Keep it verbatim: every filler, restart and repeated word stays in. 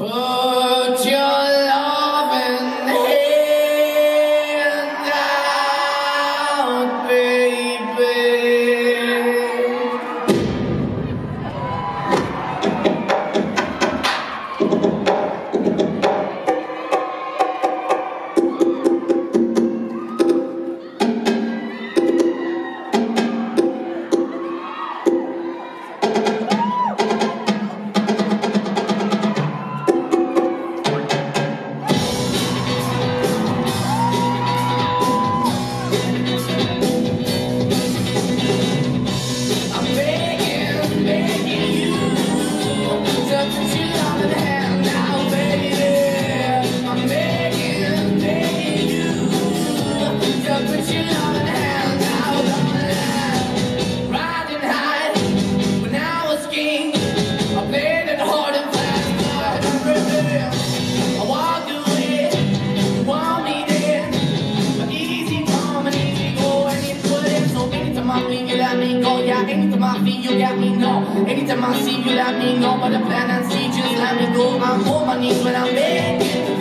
Put your loving hand out, baby. Anytime I feel you got me, no. Anytime I see you let me know. But the plan and see, just let me go. I'm on my knees when I'm begging.